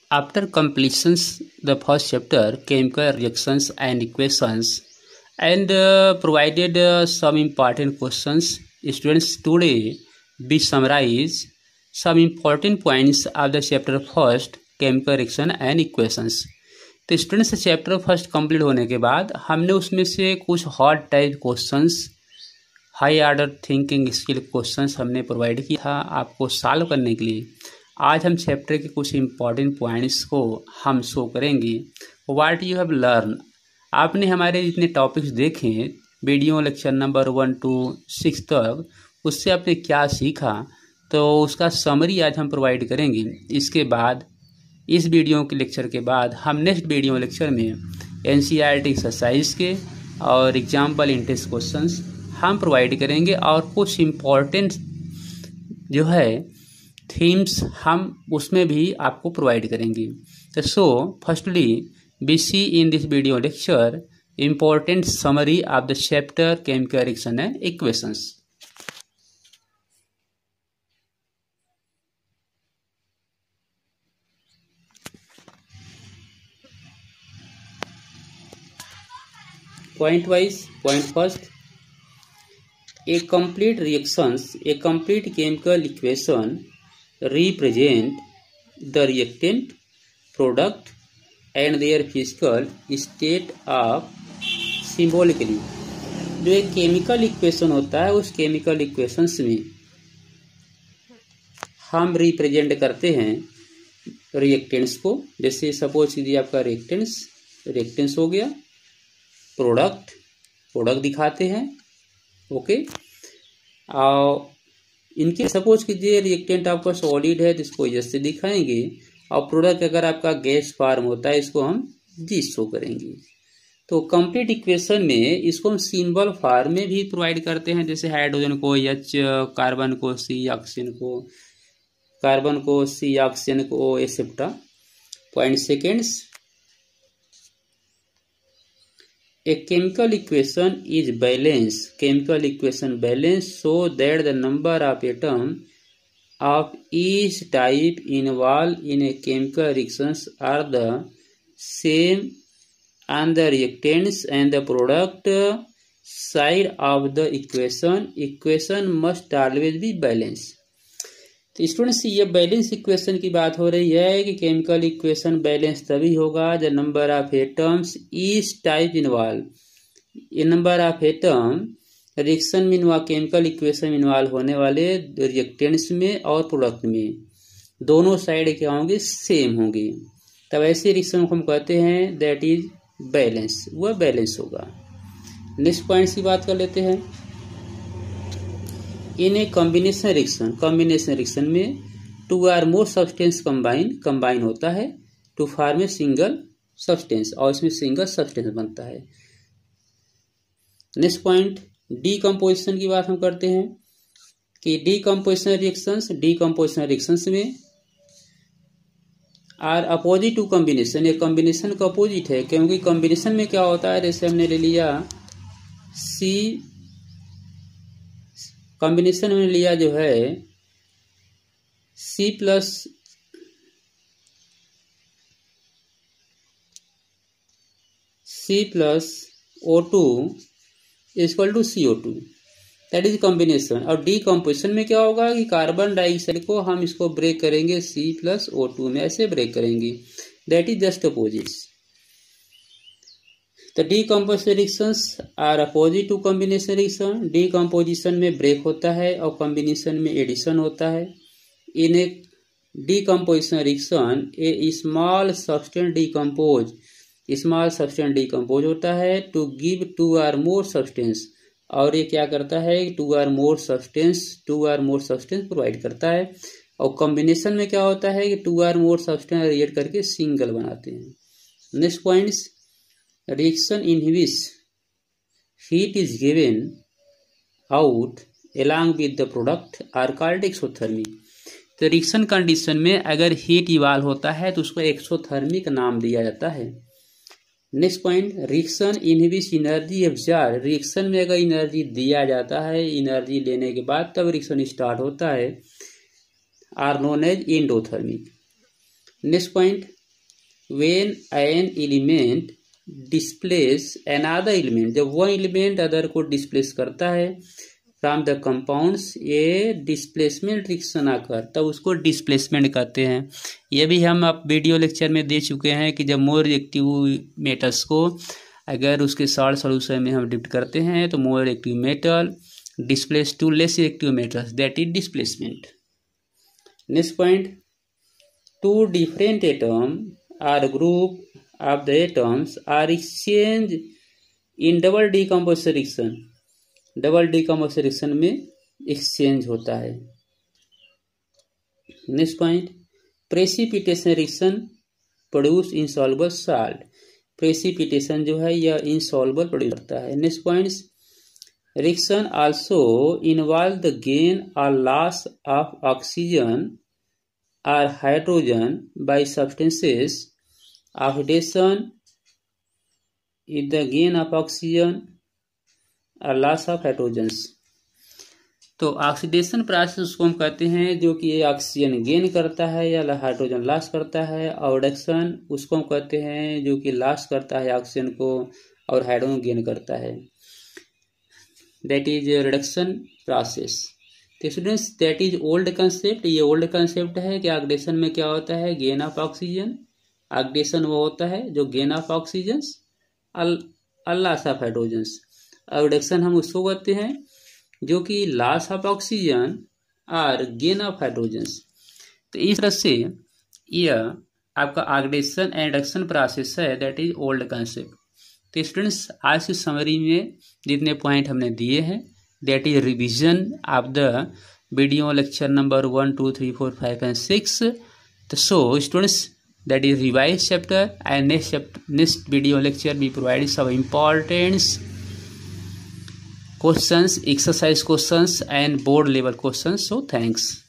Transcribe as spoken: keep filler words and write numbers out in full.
After completions the first chapter, chemical reactions and equations, and uh, provided uh, some important questions, students, today we summarize some important points of the chapter first, chemical reaction and equations. तो students chapter first complete होने के बाद हमने उसमें से कुछ hard type questions, high order thinking skill questions हमने provide किया था आपको सॉल्व करने के लिए। आज हम चैप्टर के कुछ इम्पॉर्टेंट पॉइंट्स को हम शो करेंगे। व्हाट यू हैव लर्न, आपने हमारे जितने टॉपिक्स देखे video lecture number one two six तक, उससे आपने क्या सीखा, तो उसका समरी आज हम प्रोवाइड करेंगे। इसके बाद इस वीडियो के लेक्चर के बाद हम नेक्स्ट वीडियो लेक्चर में एनसीईआरटी एक्सरसाइज के और एग्जाम्पल इंटेस्ट क्वेश्चंस हम प्रोवाइड करेंगे और कुछ इम्पॉर्टेंट जो है थीम्स हम उसमें भी आपको प्रोवाइड करेंगे। तो so firstly we see in this video lecture important summary of the chapter chemical reaction and equations. Point wise, point first, a complete reactions, a complete chemical equation represent the reactant, product and their physical state of symbolically। जो एक chemical equation होता है उस chemical equations में हम represent करते हैं reactants को। जैसे सपोज कीजिए आपका रिएक्टेंट्स रिएक्टेंट्स हो गया, प्रोडक्ट प्रोडक्ट दिखाते हैं, ओके। और इनके सपोज कीजिए रिएक्टेंट आपका सॉलिड है तो इसको एस से दिखाएंगे, और प्रोडक्ट अगर आपका गैस फॉर्म होता है इसको हम जी शो करेंगे। तो कंप्लीट इक्वेशन में इसको हम सिंबल फॉर्म में भी प्रोवाइड करते हैं, जैसे हाइड्रोजन को एच, कार्बन को सी, ऑक्सीजन को कार्बन को सी, ऑक्सीजन को etcetera. Point seconds, a chemical equation is balanced, chemical equation balanced so that the number of atoms of each type involved in a chemical reactions are the same on the reactants and the product side of the equation. Equation must always be balanced। तो students ये balance equation की बात हो रही है कि chemical equation balance तभी होगा जब number of atoms each type involve, ये नंबर ऑफ एटम रिएक्शन में इन्वॉल्व, केमिकल इक्वेशन में इन्वॉल्व होने वाले रिएक्टेंट्स में और प्रोडक्ट में दोनों साइड क्या होंगे, सेम होंगे। तब ऐसे रिएक्शन को हम कहते हैं दैट इज बैलेंस, वह बैलेंस होगा। नेक्स्ट पॉइंट की बात कर लेते हैं। In a combination reaction, combination reaction में two or more substance combine combine होता है to form a single substance, और इसमें सिंगल सब्सटेंस बनता है। नेक्स्ट पॉइंट, डीकम्पोजिशन की बात हम करते हैं कि डीकम्पोजिशन रिएक्शंस, डीकम्पोजिशन रिएक्शंस में आर अपोजिट टू कॉम्बिनेशन, ये कॉम्बिनेशन का अपोजिट है, क्योंकि कॉम्बिनेशन में क्या होता है, जैसे हमने ले लिया सी, कॉम्बिनेशन में लिया जो है C plus C plus O two equal to C O two, that is combination. और डीकम्पोजिशन में क्या होगा कि कार्बन डाइऑक्साइड को हम इसको ब्रेक करेंगे सी प्लस ओ टू में, ऐसे ब्रेक करेंगे, दैट इज जस्ट अपोजिट्स। तो decomposition reactions are opposite to combination reaction. Decomposition में ब्रेक होता है और कॉम्बिनेशन में एडिशन होता है। In a decomposition reaction a small substance decompose, small substance decompose होता है to give two or more substance, और ये क्या करता है, two or more substance two or more substance provide करता है। और कॉम्बिनेशन में क्या होता है कि to or more substance react करके सिंगल बनाते हैं। Next points, reaction in which heat is given out along with the product are called exothermic। तो रिएक्शन कंडीशन में अगर हीट इवाल्व होता है तो उसको एक्सोथर्मिक नाम दिया जाता है। Next point, reaction in which energy absorb, reaction में अगर एनर्जी दिया जाता है, एनर्जी लेने के बाद तब रिएक्शन स्टार्ट होता है, are known as endothermic. Next point, when an element displace another element, जब वह element अदर को displace करता है फ्रॉम द कंपाउंड्स, ये डिस्प्लेसमेंट रिएक्शन आकर, तब उसको डिस्प्लेसमेंट कहते हैं। ये भी हम अब वीडियो लेक्चर में दे चुके हैं कि जब मोर रिएक्टिव मेटल्स को अगर उसके सॉल्ट सॉल्यूशन में हम डिप्ट करते हैं तो more reactive metal displace to less reactive metals, that is displacement. Next point, two different atom or group of the atoms are exchange in double decomposition reaction, double decomposition reaction में exchange होता है। Next point, precipitation reaction produce insoluble salt, precipitation जो है यह insoluble produce करता है। Next points, reaction also involve the gain और loss of oxygen और hydrogen by substances, oxidation is the gain of oxygen और लॉस ऑफ हाइड्रोजन्स। तो oxidation process उसको हम कहते हैं जो कि ऑक्सीजन गेन करता है या हाइड्रोजन लॉस करता है, और रिडक्शन उसको हम कहते हैं जो कि लॉस करता है ऑक्सीजन को और हाइड्रोजन गेन करता है, दैट इज रिडक्शन प्रोसेस। तो students that is old concept, ये ओल्ड कंसेप्ट है कि ऑक्सीडेशन में क्या होता है, गेन ऑफ ऑक्सीजन, ऑक्सीडेशन वो होता है जो गेन ऑफ ऑक्सीजन और लॉस ऑफ हाइड्रोजन्स, और रिडक्शन हम उसको कहते हैं जो कि लॉस ऑफ ऑक्सीजन और गेन ऑफ हाइड्रोजन्स। तो इस तरह से यह आपका ऑक्सीडेशन एंड रिडक्शन प्रोसेस है, दैट इज ओल्ड कंसेप्ट। तो स्टूडेंट्स आज की समरी में जितने पॉइंट हमने दिए हैं that is revision of the video lecture number one two three four five and six. तो so students that is revised chapter, and next chapter, next video lecture we provide some important questions, exercise questions and board level questions. So thanks.